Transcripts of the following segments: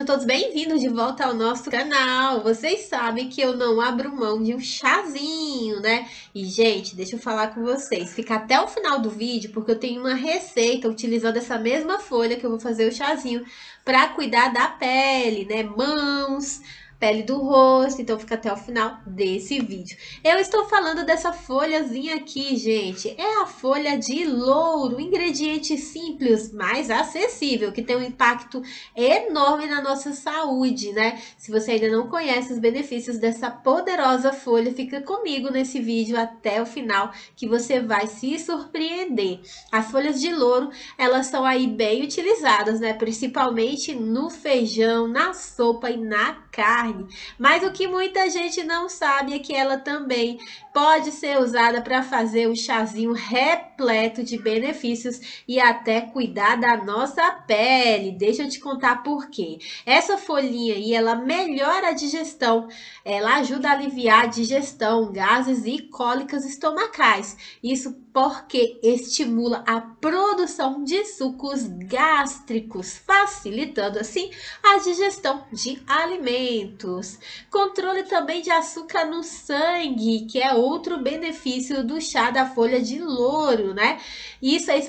Todos bem-vindos de volta ao nosso canal. Vocês sabem que eu não abro mão de um chazinho, né? E, gente, deixa eu falar com vocês. Fica até o final do vídeo, porque eu tenho uma receita utilizando essa mesma folha que eu vou fazer o chazinho para cuidar da pele, né? Mãos, pele do rosto, então fica até o final desse vídeo. Eu estou falando dessa folhazinha aqui, gente. É a folha de louro, ingrediente simples, mas acessível, que tem um impacto enorme na nossa saúde, né? Se você ainda não conhece os benefícios dessa poderosa folha, fica comigo nesse vídeo até o final, que você vai se surpreender. As folhas de louro, elas são aí bem utilizadas, né? Principalmente no feijão, na sopa e na carne. Mas o que muita gente não sabe é que ela também pode ser usada para fazer um chazinho repleto de benefícios e até cuidar da nossa pele. Deixa eu te contar por quê. Essa folhinha aí, ela melhora a digestão, ela ajuda a aliviar a digestão, gases e cólicas estomacais. Isso porque estimula a produção de sucos gástricos, facilitando assim a digestão de alimentos. Controle também de açúcar no sangue, que é outro benefício do chá da folha de louro, né? Isso é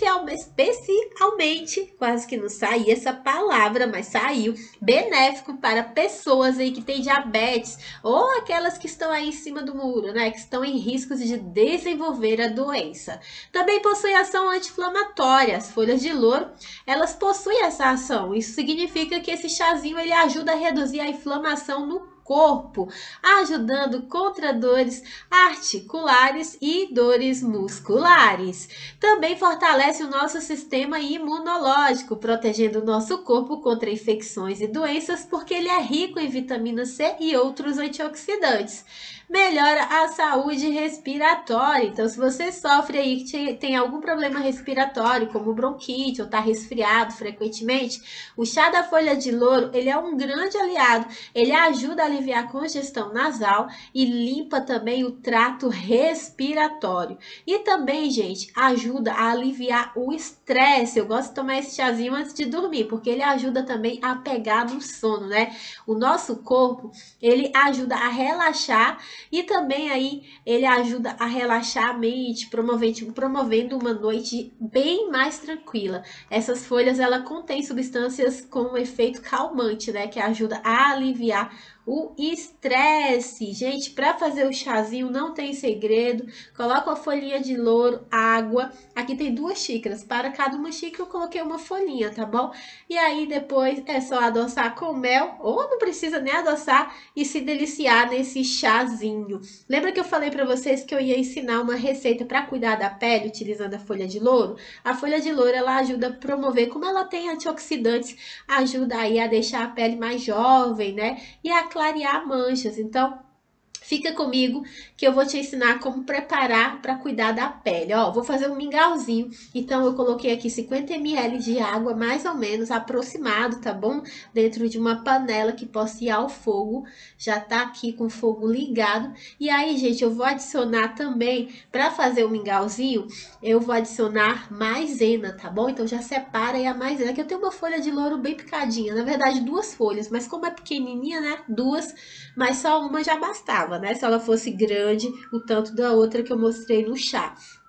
especialmente, quase que não saía essa palavra, mas saiu, benéfico para pessoas aí que têm diabetes ou aquelas que estão aí em cima do muro, né? Que estão em riscos de desenvolver a doença. Também possui ação anti-inflamatória. As folhas de louro, elas possuem essa ação. Isso significa que esse chazinho ele ajuda a reduzir a inflamação no corpo, ajudando contra dores articulares e dores musculares. Também fortalece o nosso sistema imunológico, protegendo o nosso corpo contra infecções e doenças, porque ele é rico em vitamina C e outros antioxidantes. Melhora a saúde respiratória. Então, se você sofre aí que tem algum problema respiratório, como bronquite ou está resfriado frequentemente, o chá da folha de louro, ele é um grande aliado. Ele ajuda a aliviar a congestão nasal e limpa também o trato respiratório. E também, gente, ajuda a aliviar o estresse. Eu gosto de tomar esse chazinho antes de dormir, porque ele ajuda também a pegar no sono, né? O nosso corpo, ele ajuda a relaxar e também aí ele ajuda a relaxar a mente, promovendo uma noite bem mais tranquila. Essas folhas, ela contém substâncias com um efeito calmante, né? Que ajuda a aliviar o estresse. Gente, para fazer o chazinho não tem segredo. Coloca a folhinha de louro, água. Aqui tem 2 xícaras. Para cada uma xícara eu coloquei uma folhinha, tá bom? E aí depois é só adoçar com mel, ou não precisa nem adoçar, e se deliciar nesse chazinho. Lembra que eu falei para vocês que eu ia ensinar uma receita para cuidar da pele utilizando a folha de louro? A folha de louro, ela ajuda a promover, como ela tem antioxidantes, ajuda aí a deixar a pele mais jovem, né? E a clarear manchas. Então, fica comigo que eu vou te ensinar como preparar para cuidar da pele. Ó, vou fazer um mingauzinho. Então, eu coloquei aqui 50 ml de água, mais ou menos aproximado, tá bom? Dentro de uma panela que possa ir ao fogo. Já tá aqui com o fogo ligado. E aí, gente, eu vou adicionar também, para fazer o mingauzinho, eu vou adicionar maisena, tá bom? Então, já separa aí a maisena, que eu tenho uma folha de louro bem picadinha. Na verdade, 2 folhas, mas como é pequenininha, né? 2, mas só uma já bastava, né? Se ela fosse grande, o tanto da outra que eu mostrei no chá.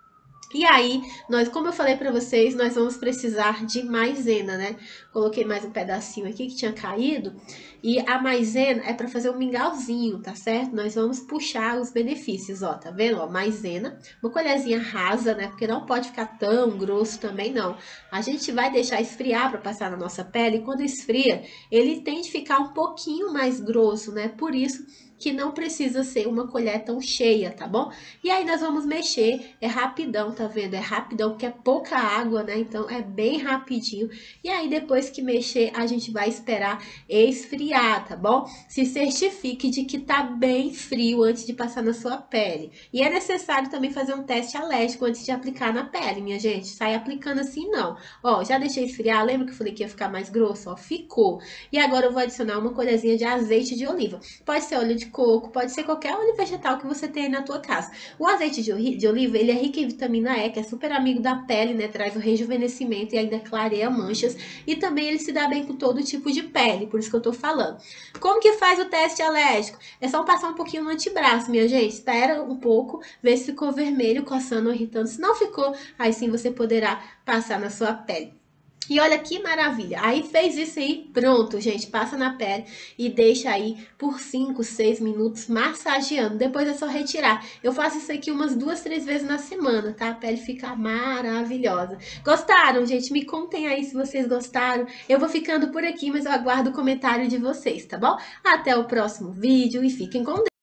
E aí, como eu falei para vocês, nós vamos precisar de maisena, né? Coloquei mais um pedacinho aqui que tinha caído. E a maisena é para fazer um mingauzinho, tá certo? Nós vamos puxar os benefícios, ó, tá vendo? Ó, maisena, uma colherzinha rasa, né? Porque não pode ficar tão grosso também, não. A gente vai deixar esfriar para passar na nossa pele. E quando esfria, ele tende a ficar um pouquinho mais grosso, né? Por isso que não precisa ser uma colher tão cheia, tá bom? E aí nós vamos mexer, é rapidão, tá vendo? É rapidão, porque é pouca água, né? Então é bem rapidinho. E aí depois que mexer, a gente vai esperar esfriar, tá bom? Se certifique de que tá bem frio antes de passar na sua pele. E é necessário também fazer um teste alérgico antes de aplicar na pele, minha gente. Sai aplicando assim, não. Ó, já deixei esfriar, lembra que eu falei que ia ficar mais grosso? Ó, ficou. E agora eu vou adicionar uma colherzinha de azeite de oliva. Pode ser óleo de de coco, pode ser qualquer óleo vegetal que você tenha aí na tua casa. O azeite de oliva, ele é rico em vitamina E, que é super amigo da pele, né? Traz o rejuvenescimento e ainda clareia manchas. E também ele se dá bem com todo tipo de pele, por isso que eu tô falando. Como que faz o teste alérgico? É só passar um pouquinho no antebraço, minha gente. Espera um pouco, vê se ficou vermelho, coçando ou irritando. Se não ficou, aí sim você poderá passar na sua pele. E olha que maravilha. Aí fez isso aí, pronto, gente. Passa na pele e deixa aí por 5, 6 minutos massageando. Depois é só retirar. Eu faço isso aqui umas 2, 3 vezes na semana, tá? A pele fica maravilhosa. Gostaram, gente? Me contem aí se vocês gostaram. Eu vou ficando por aqui, mas eu aguardo o comentário de vocês, tá bom? Até o próximo vídeo e fiquem com Deus.